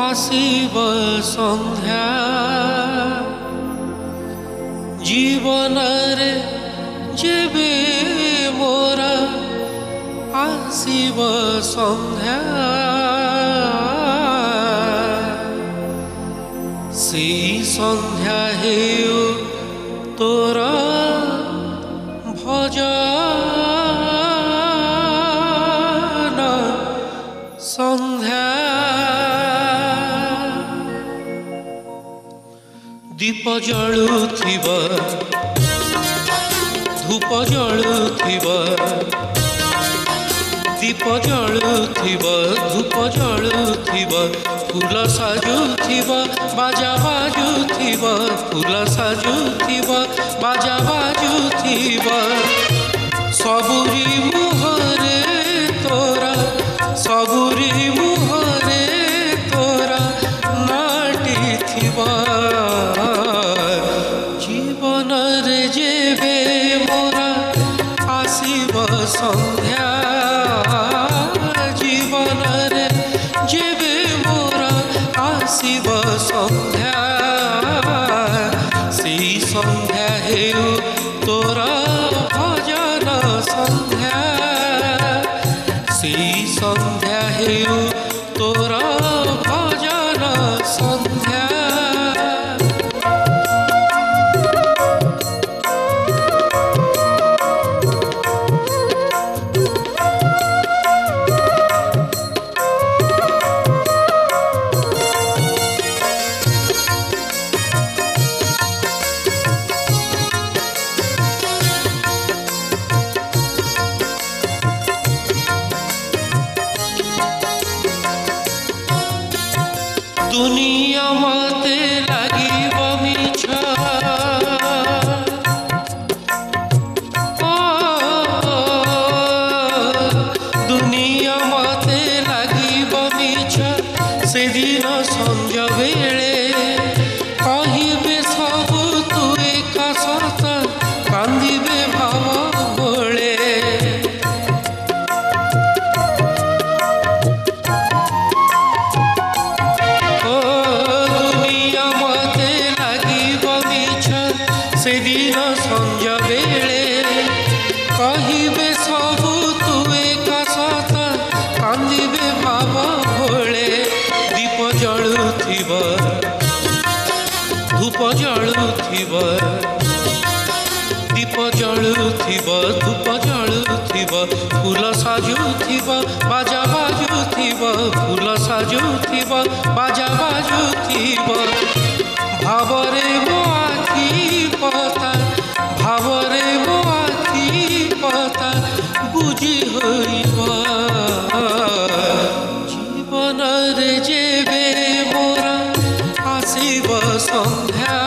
आसीब संध्या जीवन रे जेबे मोरा आसीब संध्या सी संध्या हेउ तोर भजन संध्या दीप जलुथिब धूप जलुथिब दीप जलुथिब धूप जलुथिब फूल साजुथिब बाजा बाजुथिब फूल साजुथिब बाजा बाजुथिब सबुरी मुहरे तोरा सबुरी मुहरे तोरा नाटिथिब जीवन रे जेबे मोरा आसीब संध्या जीवन रे जेबे मोरा आसीब संध्या सी संध्या हेउ तोरा भजन संध्या सी संध्या हेउ तोरा भजन संध्या दुनिया मते लागिब मिछ दुनिया मते लागिब मिछ से दिन संज बेले कहिबे सब तू एका सत कांदिबे भाव बोले से दिन संज बेले कहिबे सब तू एका सत कांदिबे भाव भोले दीप जलुथिब धूप जलुथिब दीप जलुथिब धूप जलुथिब फूल साजुथिब बाजा बाजुथिब फूल साजुथिब बाजा बाजुथिब भावरे मो आखि पता भावरे मो आखि पता बुझी होइब जीवन रे जेबे मोरा आसीब संध्या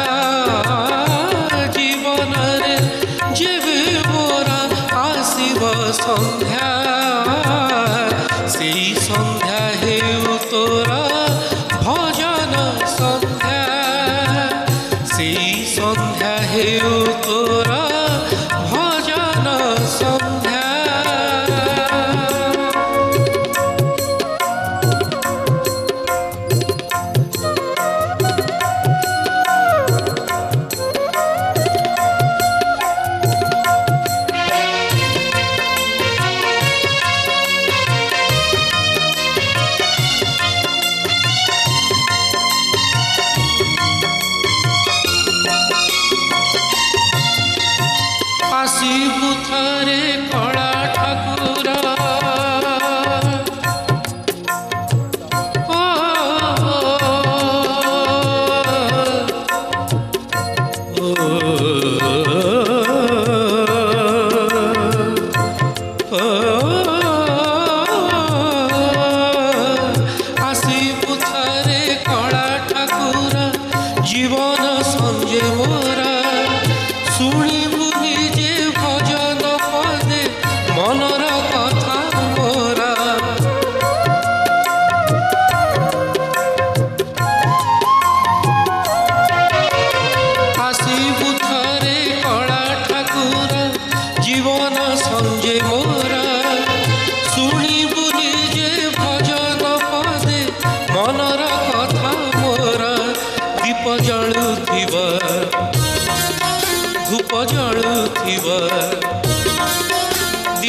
जीवन रे जेबे मोरा आसीब संध्या सी संध्या हेउ तोरा भजन संध्या सी संध्या हेउ तोरा भजन संध्या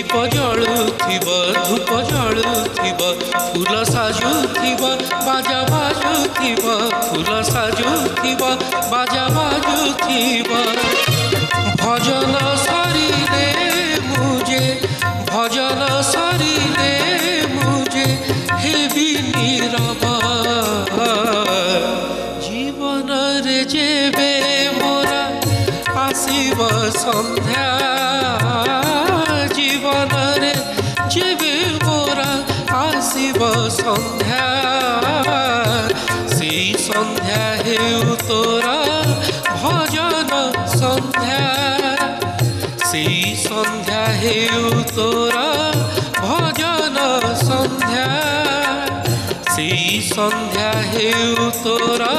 दीप जलुथिब धूप जलुथिब फूल साजुथिब बाजा बाजुथिब फूल साजुथिब बाजा बाजुथिब भजन सरिले मुझे भजन सरिले मुझे हेबी नीरव जीवन रे जेबे मोरा आसीब संध्या जीवन रे जेबे मोरा आसीब संध्या से संध्या हेउ तोरा भजन संध्या से संध्या हेउ तोरा भजन संध्या से संध्या हेउ तोरा